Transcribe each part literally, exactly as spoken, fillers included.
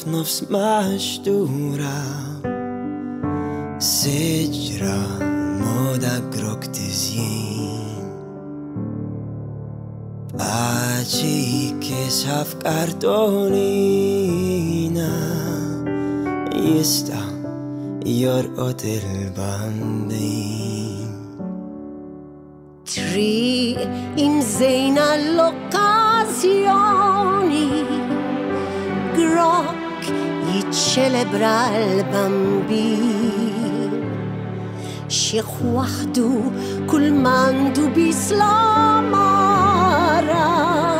f'nofs maħxtura siġra moda grok tiżjien paċi kisħa f'kartonina jista' jorqot il-bambin Tri imżejna l-okkazjoni Grok jiċċelebra l-bambin Xieħ waħdu kull mandu bislamara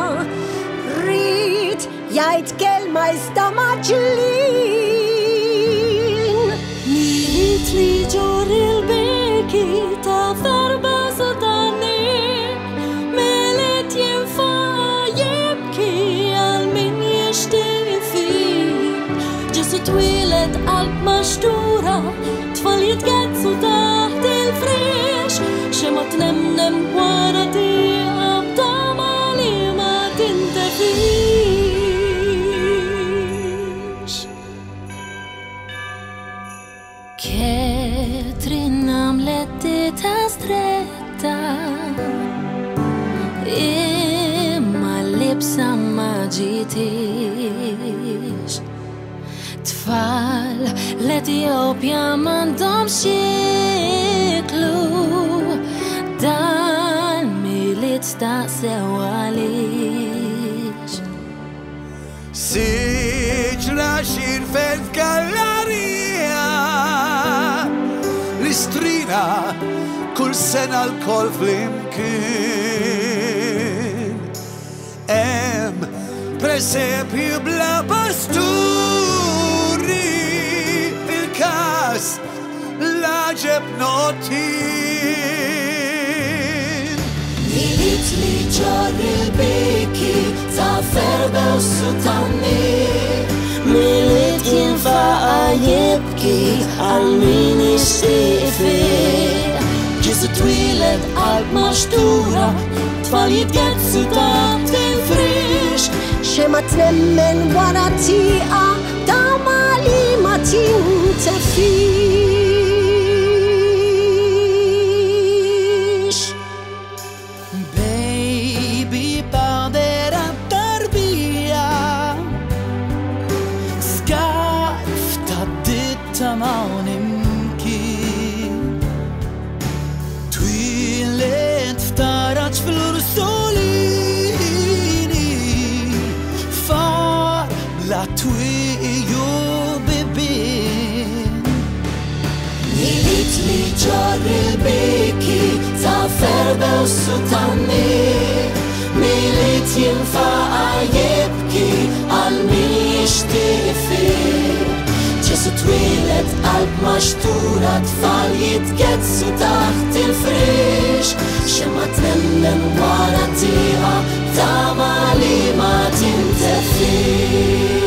Rid jgħid kelma iżda maġlin Milit li ġor il-beki ta' farba sotani Melet jinfa' jibki għal min jixtieq fih Ġesu twieled qalb maxtura tfal jitgezzu taħt il-frix xema tnemnem wara tieqa b'tama li ma tintefix Ketrin għamlet dita stretta imma l-libsa ma ġitix Tfal l-Etjopja m'għandhom xieklu dan milit staqsew għaliex Siġra xirfet gallerija L-istrina kull sena l-kol flimkien Em presepju bla pasturi Il-kas laġeb notin Milit li ġor il-beki ta' ferba u sutani Milit jinfaqa jibki għal min jixtieq fih Ġesu twieled qalb maxtura tfal jitgezzu taħt il-frix xema tnemmen wara tieqa tama li ma tintefix Baby pardera tarbija Skarf ta' ditta mawn imkien Twilet ftaraċ fl-ursolini Far la twiju bibin Milit li ġor il-beki ta' ferba u sutani Milit jinfaqa jibki għal min jixtieq fih Ġesu twieled qalb maxtura tfal jitgezzu taħt il-frix xema tnemmen wara tieqa tama li ma tintefix